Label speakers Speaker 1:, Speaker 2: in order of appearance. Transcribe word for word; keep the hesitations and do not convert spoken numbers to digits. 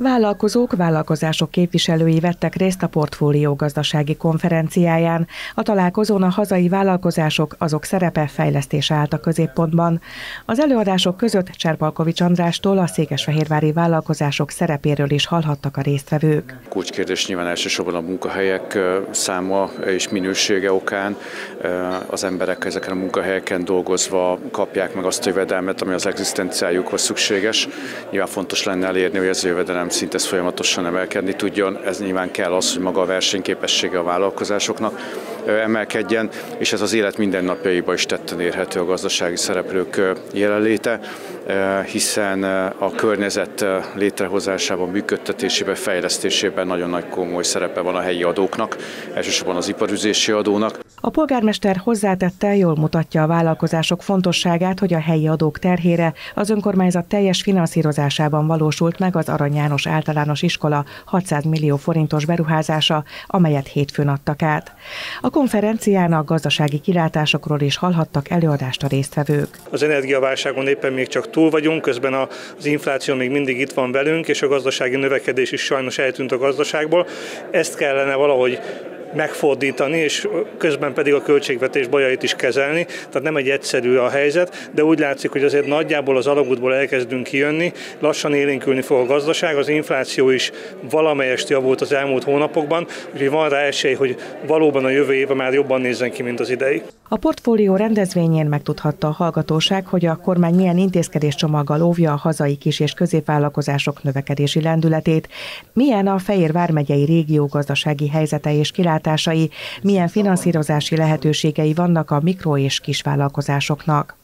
Speaker 1: Vállalkozók, vállalkozások képviselői vettek részt a Portfólió gazdasági konferenciáján. A találkozón a hazai vállalkozások, azok szerepe, fejlesztése állt a középpontban. Az előadások között Cserpalkovics Andrástól a székesfehérvári vállalkozások szerepéről is hallhattak a résztvevők.
Speaker 2: Kulcskérdés nyilván elsősorban a munkahelyek száma és minősége okán. Az emberek ezeken a munkahelyeken dolgozva kapják meg azt a jövedelmet, ami az egzisztenciájukhoz szükséges. Nyilván fontos lenne elérni, hogy ez a jövedelem szint ez folyamatosan emelkedni tudjon. Ez nyilván kell az, hogy maga a versenyképessége a vállalkozásoknak emelkedjen, és ez az élet mindennapjaiban is tetten érhető a gazdasági szereplők jelenléte, hiszen a környezet létrehozásában, működtetésében, fejlesztésében nagyon nagy komoly szerepe van a helyi adóknak, elsősorban az iparüzési adónak.
Speaker 1: A polgármester hozzátette, jól mutatja a vállalkozások fontosságát, hogy a helyi adók terhére az önkormányzat teljes finanszírozásában valósult meg az Arany János Általános Iskola hatszáz millió forintos beruházása, amelyet hétfőn adtak át. A konferencián a gazdasági kilátásokról is hallhattak előadást a résztvevők.
Speaker 3: Az energiaválságon éppen még csak túl vagyunk, közben az infláció még mindig itt van velünk, és a gazdasági növekedés is sajnos eltűnt a gazdaságból. Ezt kellene valahogy megfordítani, és közben pedig a költségvetés bajait is kezelni. Tehát nem egy egyszerű a helyzet, de úgy látszik, hogy azért nagyjából az alagútból elkezdünk kijönni, lassan élénkülni fog a gazdaság, az infláció is valamelyest javult az elmúlt hónapokban, úgyhogy van rá esély, hogy valóban a jövő éve már jobban nézzen ki, mint az idei.
Speaker 1: A Portfólió rendezvényén megtudhatta a hallgatóság, hogy a kormány milyen intézkedéscsomaggal óvja a hazai kis- és középvállalkozások növekedési lendületét, milyen a Fejér vármegyei régió gazdasági helyzete és kilátásai, milyen finanszírozási lehetőségei vannak a mikro- és kisvállalkozásoknak.